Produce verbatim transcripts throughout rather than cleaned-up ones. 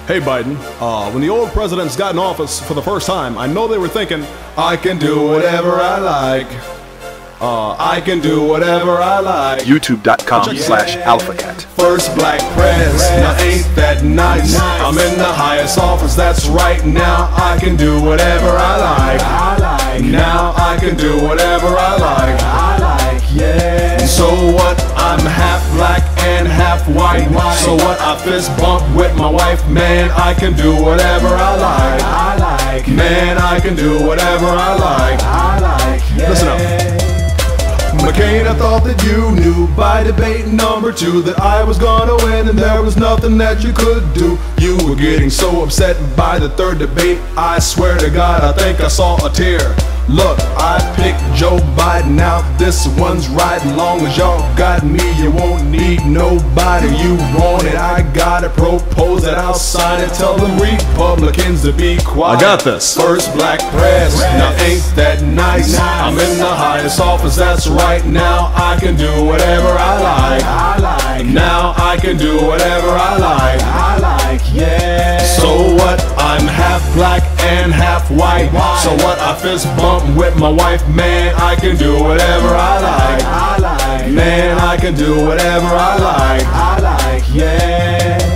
Hey Biden, uh, when the old presidents got in office for the first time, I know they were thinking, I can do whatever I like. Uh, I can do whatever I like. YouTube.com slash AlphaCat. First black press, now ain't that nice? I'm in the highest office, that's right. Now I can do whatever I like. Now I can do whatever I like. I like, yeah. So what? I'm half black and half white. So what? I fist bump with my wife. Man, I can do whatever I like. I like. Man, I can do whatever I like. I like, yeah. Listen up. McCain, I thought that you knew by debate number two that I was gonna win and there was nothing that you could do. You were getting so upset by the third debate, I swear to God, I think I saw a tear. Look, I picked Joe Biden out, this one's right. Long as y'all got me, you won't need nobody. You want it, I got it, propose it, I'll sign it. Tell them Republicans to be quiet. I got this. First black press, now ain't that nice? I'm in the highest office, that's right. Now I can do whatever I like. I like. Now I can do whatever I like. I like, yeah. So what? I'm half black and half white. So what? I fist bump with my wife. Man, I can do whatever I like. I like. Man, I can do whatever I like. I like, yeah.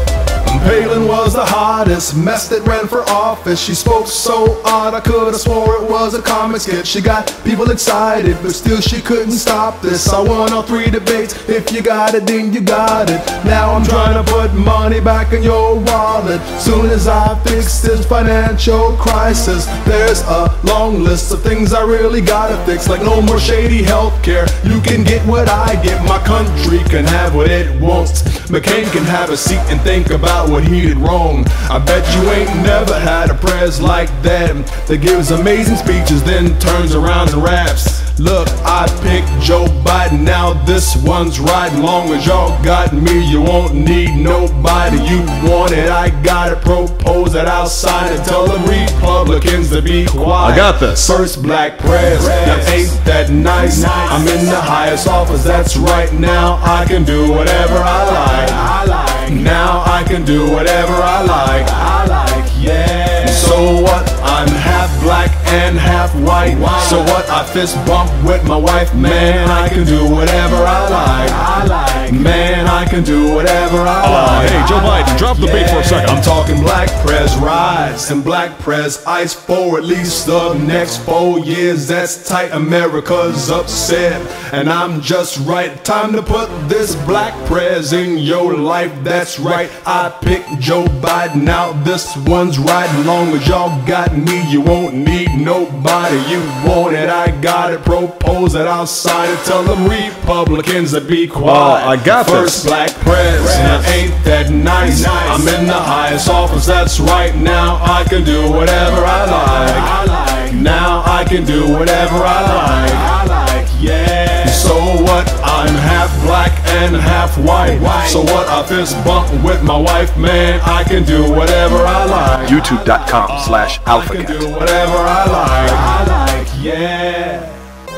Palin was the hottest mess that ran for office. She spoke so odd, I could've swore it was a comic skit. She got people excited, but still she couldn't stop this. I won all three debates. If you got it, then you got it. Now I'm trying to put money back in your wallet. Soon as I fix this financial crisis, there's a long list of things I really gotta fix, like no more shady healthcare. You can get what I get. My country can have what it wants. McCain can have a seat and think about what he did wrong. I bet you ain't never had a pres like that that gives amazing speeches then turns around and raps. Look, I picked Joe Biden, now this one's right. Long as y'all got me, you won't need nobody. You want it, I got it, propose it, I'll sign it. Tell them Republicans to be quiet. I got this. First black press, now ain't that nice? I'm in the highest office, that's right. Now I can do whatever I like. I like. Now I can do whatever I like. I like, yeah. So what? I'm half black and half white. So what? I fist bump with my wife. Man, I can do whatever I like. I like. Man, I can do whatever I uh, like. Hey, Joe Biden, drop the yeah. beat for a second. I'm talking black pres rise and black pres ice for at least the next four years. That's tight. America's upset, and I'm just right. Time to put this black pres in your life. That's right. I picked Joe Biden out. This one's right. Long as y'all got me, you won't need nobody. You want it, I got it, propose it, I'll sign it. Tell them Republicans to be quiet. Uh, I got First this. black press, now ain't that nice? I'm in the highest office, that's right. Now I can do whatever I like. I like. Now I can do whatever I like. I like, yeah. So what? I'm half black and half white. So what? I fist bump with my wife. Man, I can do whatever I like. YouTube.com slash I can do AlphaCat. whatever I like. I like, yeah.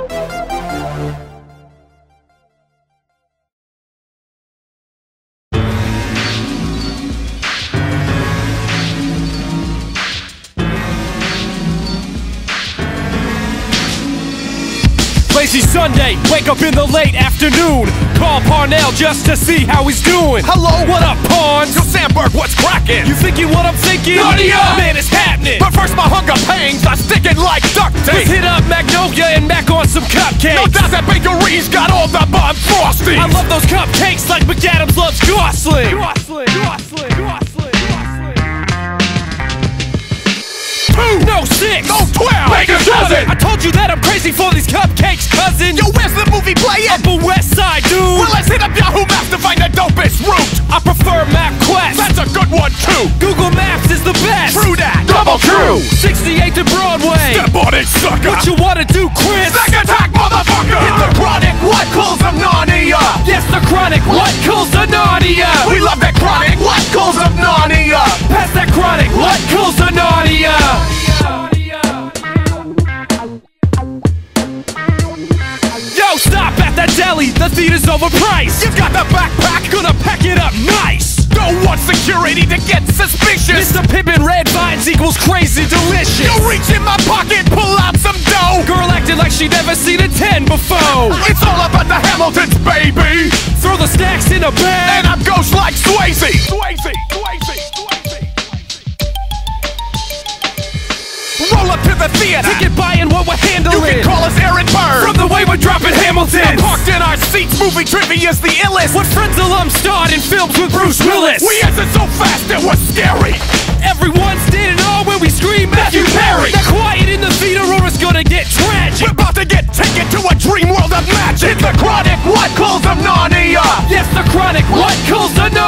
Lazy Sunday, wake up in the late afternoon. Call Parnell just to see how he's doing. Hello, what up, Pawns? Yo, Sandberg, what's cracking? You thinking what I'm thinking? Nadia! Man, it's happening. But first, my hunger pangs are sticking like duct tape. Let's hit up Magnolia and mac on some cupcakes. No doubt that bakery's got all the bomb frosties. I love those cupcakes like McAdams loves Gosling. Gosling, Gosling, Gosling. No six, no twelve, make a dozen. I told you that I'm crazy for these cupcakes, cousin. Yo, where's the movie playing? Upper West Side, dude. Well, let's hit up Yahoo Maps to find the dopest route. I prefer MapQuest. That's a good one too. Google Maps is the best. True that. Double true. sixty-eight to Broadway. Step on it, sucker. What you wanna do, Chris? Second attack, motherfucker. Hit the chronic. What calls of Narnia? Yes, the chronic. What calls of Narnia? We love that chronic. What calls of Narnia? Pass that chronic. What calls of Narnia? Yo, stop at that deli, the theater's overpriced. You got the backpack, gonna pack it up nice. Don't want security to get suspicious. Mister Pippin Red Vines equals crazy delicious. You reach in my pocket, pull out some dough. Girl acted like she'd never seen a ten before. It's all about the Hamiltons, baby. Throw the stacks in a bag, and I'm ghost like Swayze. Swayze, Swayze, Swayze. Roll up to the theater. ticket buying what we're handling. You can call us Aaron Burr. From the way we're dropping Hamilton. Parked in our seats, movie trivia's the illest. What friends alum starred in films with Bruce Willis. We answered so fast it was scary. Everyone's standing on when we scream Matthew Perry. Now quiet in the theater or it's gonna get tragic. We're about to get taken to a dream world of magic. It's the chronic, what calls of Narnia? Yes, the chronic, what calls the Narnia?